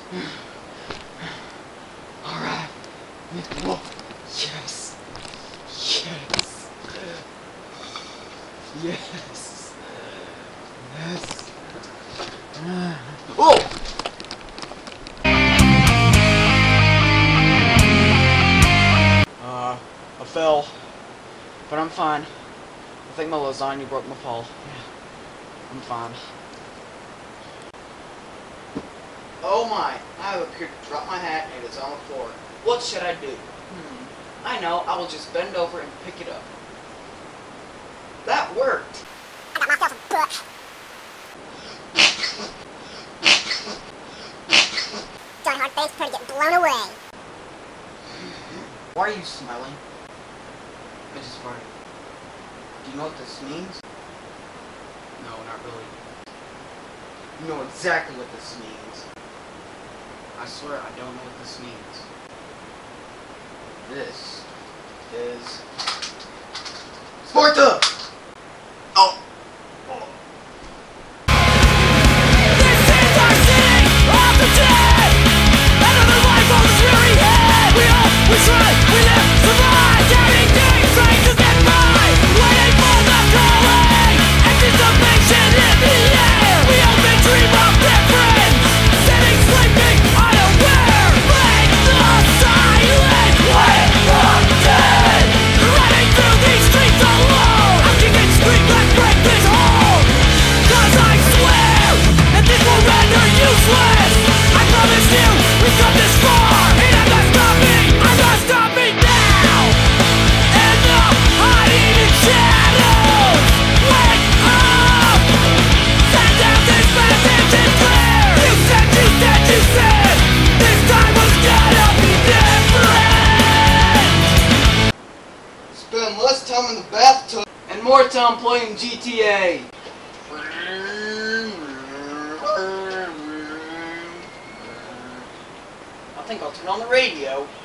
Alright. Whoa. Yes. Yes. Yes. Yes. Oh! I fell. But I'm fine. I think my lasagna broke my fall. Yeah. I'm fine. Oh my, I have appeared to drop my hat and it's on the floor. What should I do? I know, I will just bend over and pick it up. That worked! I got myself a book. Darn hard face, trying to get blown away. Why are you smiling? Mrs. Vardy, do you know what this means? No, not really. You know exactly what this means. I swear I don't know what this means. This is Sparta! Oh! This is our city of the dead. Another life on this weary head. We try, we live, survive. Counting days, trying to get by. Waiting for the calling. Anticipation in the air. We open dream of difference. Sitting, sleeping, unaware. Break the silence. Wait from dead. Running through these streets alone. I kick and scream, let's break this hold. 'Cause I swear that this will render useless. I promise you, we've come this far. And I'm not stopping now. In the hiding shadows. Wake up. Send out this message and clear. You said this time was gonna be different. Spend less time in the bathtub and more time playing GTA. I think I'll turn on the radio.